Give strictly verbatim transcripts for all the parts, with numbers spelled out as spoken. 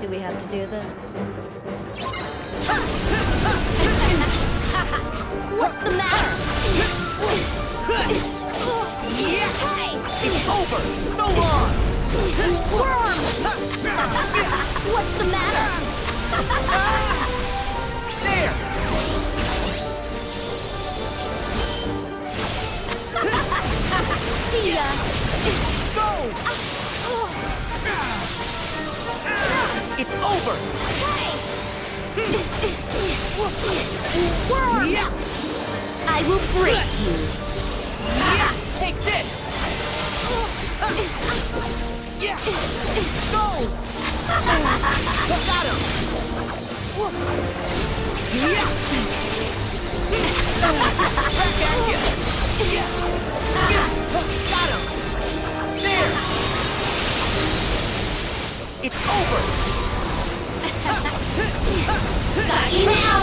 we have to do this? What's the matter? Hey! It's over! So long! Worm! What's the matter? There! See ya! Go! It's over! Hey! Worm! Yeah! I will break you! Yeah! Take this! Yeah! Go! Got him! Yeah! Back at you! Yeah! Yeah! Got him! There! It's over! Got you now!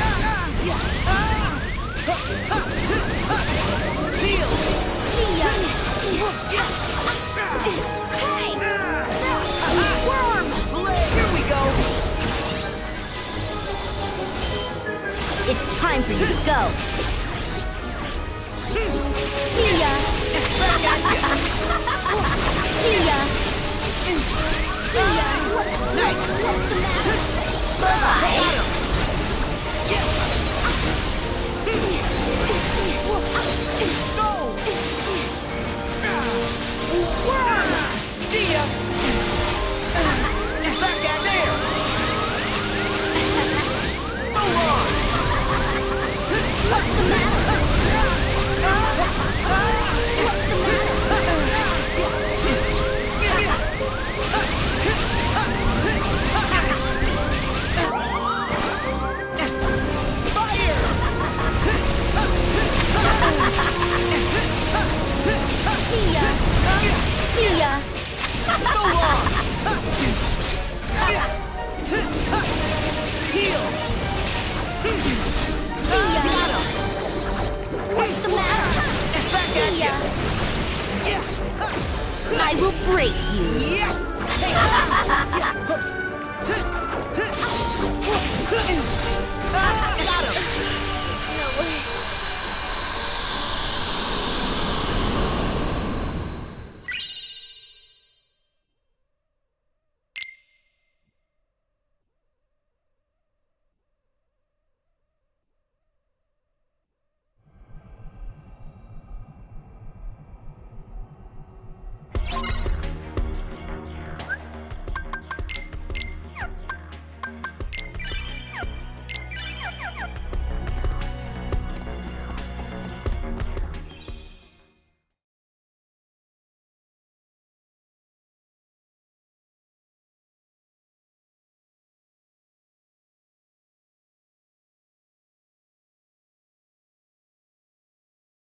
Deal! See ya! Hey! Worm! Here we go! It's time for you to go! See ya! Back at you! See ya! See ya! Nice! What's the matter? Bye-bye! Go! Worm! See ya! Back at there! So long! What's the matter? Fire! See ya! See ya! So long! Heal! See ya! Got him! What's the matter? Back at See ya! you! I will break you! Yeah! Ah!